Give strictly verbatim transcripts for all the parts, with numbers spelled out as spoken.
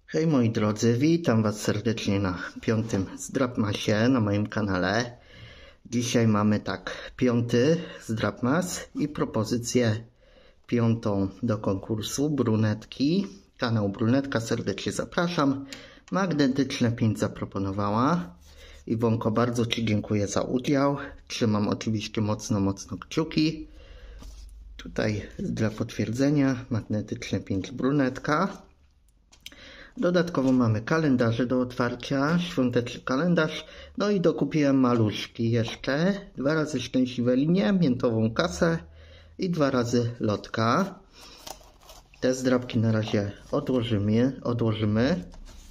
Hej moi drodzy, witam was serdecznie na piątym Zdrapmasie na moim kanale. Dzisiaj mamy tak, piąty Zdrapmas i propozycję piątą do konkursu brunetki. Kanał Brunetka, serdecznie zapraszam. Magnetyczne pięć zaproponowała. Iwonko, bardzo ci dziękuję za udział. Trzymam oczywiście mocno, mocno kciuki. Tutaj dla potwierdzenia magnetyczne pięć brunetka. Dodatkowo mamy kalendarze do otwarcia, świąteczny kalendarz, no i dokupiłem maluszki jeszcze, dwa razy szczęśliwe linie, miętową kasę i dwa razy lotka. Te zdrabki na razie odłożymy, odłożymy.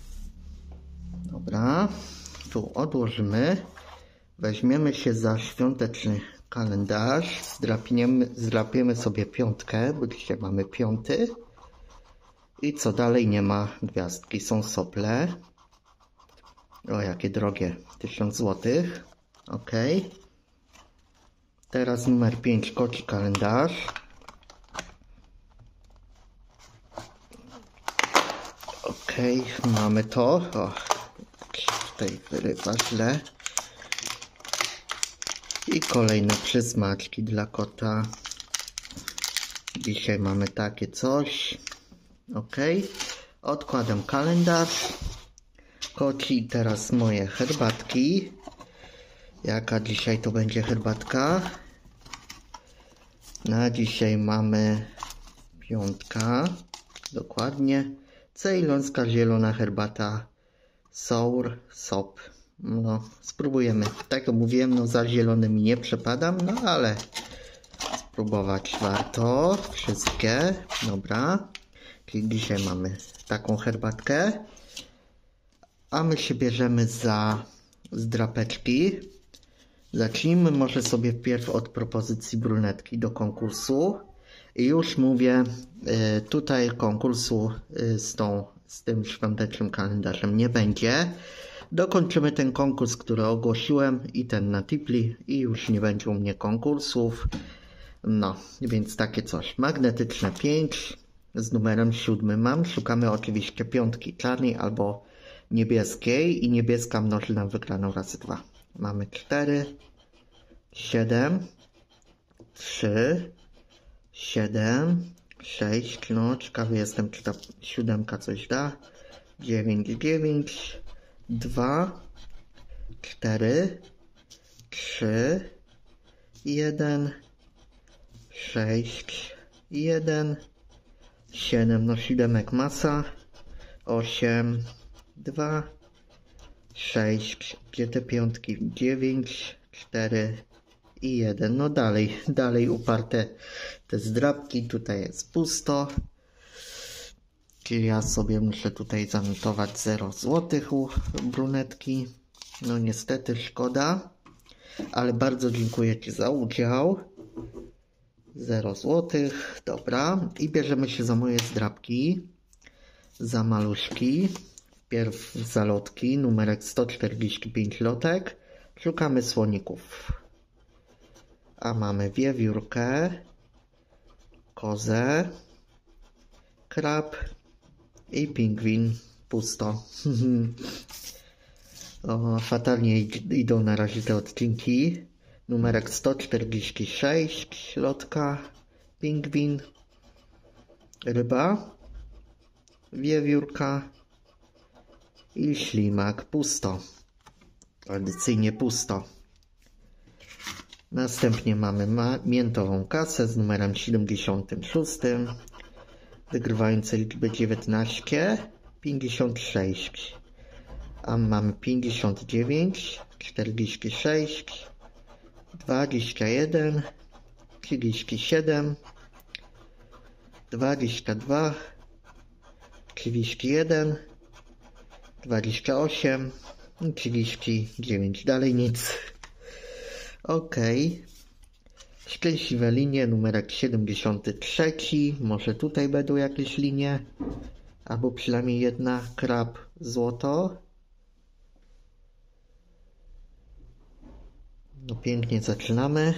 Dobra, tu odłożymy. Weźmiemy się za świąteczny kalendarz, zdrapiemy, zdrapiemy sobie piątkę, bo dzisiaj mamy piąty. I co dalej? Nie ma gwiazdki, są sople. O, jakie drogie, tysiąc złotych. Ok. Teraz numer pięć, koci kalendarz. Ok, mamy to. O, tutaj wyrywa źle. I kolejne przysmaczki dla kota. Dzisiaj mamy takie coś. Ok, odkładam kalendarz. Koci, teraz moje herbatki. Jaka dzisiaj to będzie herbatka? Na dzisiaj mamy piątka. Dokładnie. Cejlońska zielona herbata Sour Sop. No, spróbujemy. Tak jak mówiłem, no za zielonymi nie przepadam, no ale spróbować warto. Wszystkie. Dobra. Czyli dzisiaj mamy taką herbatkę, a my się bierzemy za zdrapeczki. Zacznijmy może sobie wpierw od propozycji brunetki do konkursu. I już mówię, tutaj konkursu z, tą, z tym świątecznym kalendarzem nie będzie. Dokończymy ten konkurs, który ogłosiłem, i ten na Tipli, i już nie będzie u mnie konkursów. No, więc takie coś. Magnetyczne pięć. Z numerem siódmym mam. Szukamy oczywiście piątki czarnej albo niebieskiej i niebieska mnoży nam wygraną razy dwa. Mamy cztery, siedem, trzy, siedem, sześć. No, ciekawy jestem, czy ta siódemka coś da. dziewięć, dziewięć, dwa, cztery, trzy, jeden, sześć, jeden, siedem, no siódemek masa, osiem, dwa, sześć, gdzie te piątki, dziewięć, cztery i jeden, no dalej, dalej uparte te zdrabki, tutaj jest pusto, czyli ja sobie muszę tutaj zanotować zero złotych u brunetki, no niestety szkoda, ale bardzo dziękuję ci za udział. zero złotych, dobra. I bierzemy się za moje zdrabki, za maluszki. Wpierw za lotki, numerek sto czterdzieści pięć lotek. Szukamy słoników. A mamy wiewiórkę, kozę, krab i pingwin. Pusto. O, fatalnie idą na razie te odcinki. Numerek sto czterdzieści sześć, lotka, pingwin, ryba, wiewiórka i ślimak. Pusto. Tradycyjnie pusto. Następnie mamy miętową kasę z numerem siedemdziesiątym szóstym. Wygrywające liczby dziewiętnaście, pięćdziesiąt sześć. A mamy pięćdziesiąt dziewięć, czterdzieści sześć, dwadzieścia jeden, trzydzieści siedem, dwadzieścia dwa, trzydzieści jeden, dwadzieścia osiem, trzydzieści dziewięć. Dalej nic. Ok. Szczęśliwe linie, numerek siedemdziesiąty trzeci. Może tutaj będą jakieś linie, albo przynajmniej jedna. Krab, złoto. No pięknie zaczynamy.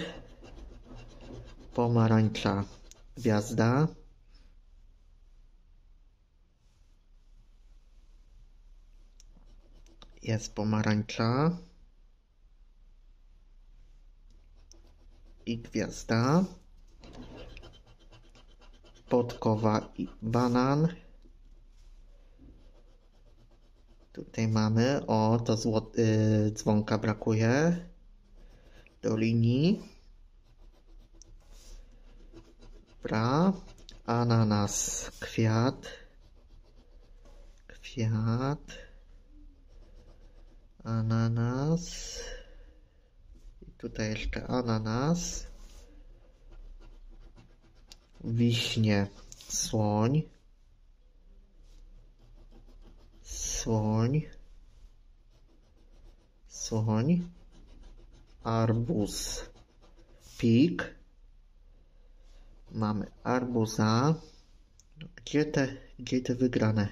Pomarańcza, gwiazda. Jest pomarańcza. I gwiazda. Podkowa i banan. Tutaj mamy, o, to zło, yy, dzwonka brakuje do linii. Dobra. Ananas, kwiat. Kwiat. Ananas. I tutaj jeszcze ananas. Wiśnie, słoń. Słoń. Słoń. Arbuz. Pik. Mamy arbuza. Gdzie te, gdzie te wygrane?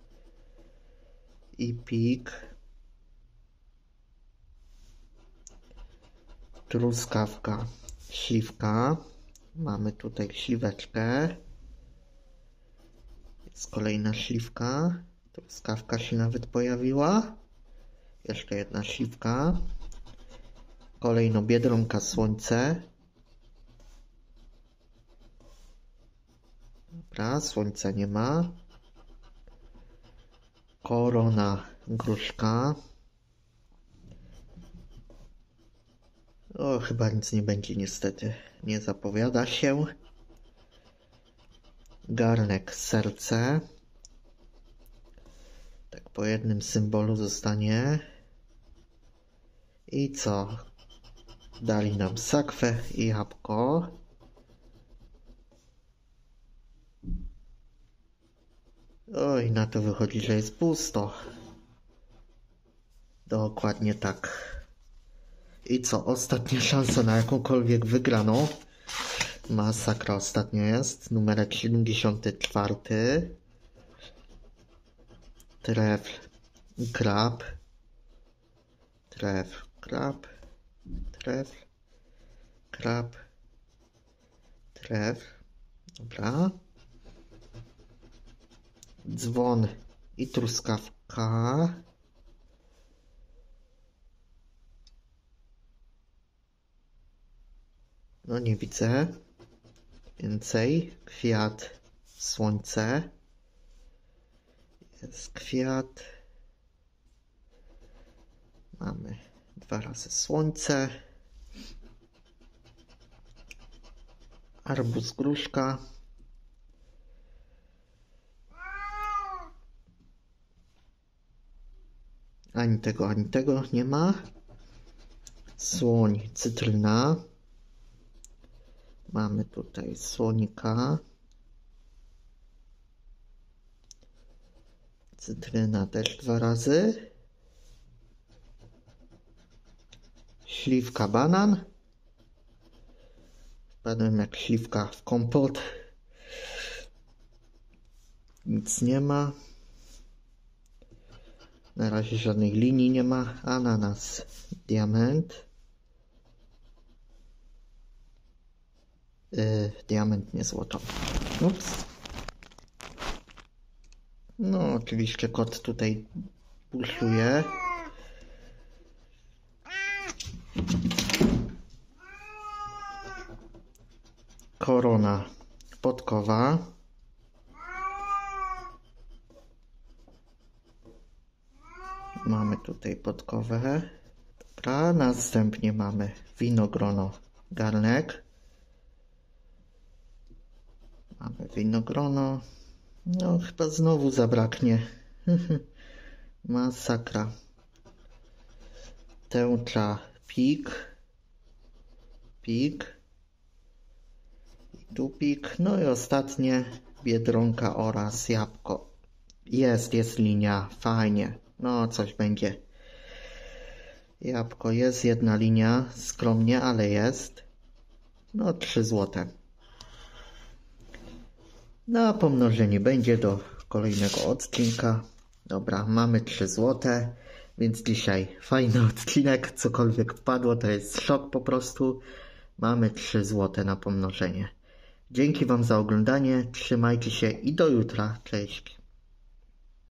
I pik. Truskawka. Śliwka. Mamy tutaj śliweczkę. Jest kolejna śliwka. Truskawka się nawet pojawiła. Jeszcze jedna śliwka. Kolejno biedronka, słońce. Dobra, słońca nie ma. Korona, gruszka. O, chyba nic nie będzie niestety. Nie zapowiada się. Garnek, serce. Tak po jednym symbolu zostanie. I co? Dali nam sakwę i jabłko. Oj, na to wychodzi, że jest pusto. Dokładnie tak. I co? Ostatnia szansa na jakąkolwiek wygraną. Masakra ostatnio jest. Numerek siedemdziesiąty czwarty. Trefl, krab. Trefl, krab. Trefl, krab. Trefl. Dobra. Dzwon i truskawka. No nie widzę. Więcej. Kwiat, słońce. Jest kwiat. Mamy dwa razy słońce. Arbuz, gruszka. Ani tego, ani tego nie ma. Słoń, cytryna. Mamy tutaj słonika. Cytryna też dwa razy. Śliwka, banan. Wpadłem jak śliwka w kompot. Nic nie ma. Na razie żadnej linii nie ma. Ananas, diament. Yy, diament, nie złoto. Ups. No, oczywiście kot tutaj pulsuje. Korona, podkowa. Mamy tutaj podkowę. Dobra, następnie mamy winogrono, garnek. Mamy winogrono. No, chyba znowu zabraknie. Masakra. Tęcza, pik. Pik. I tu pik. No i ostatnie biedronka oraz jabłko. Jest, jest linia. Fajnie. No, coś będzie. Jabłko jest, jedna linia. Skromnie, ale jest. No, trzy złote. No, pomnożenie będzie do kolejnego odcinka. Dobra, mamy trzy złote, więc dzisiaj fajny odcinek. Cokolwiek padło, to jest szok po prostu. Mamy trzy złote na pomnożenie. Dzięki Wam za oglądanie. Trzymajcie się i do jutra. Cześć.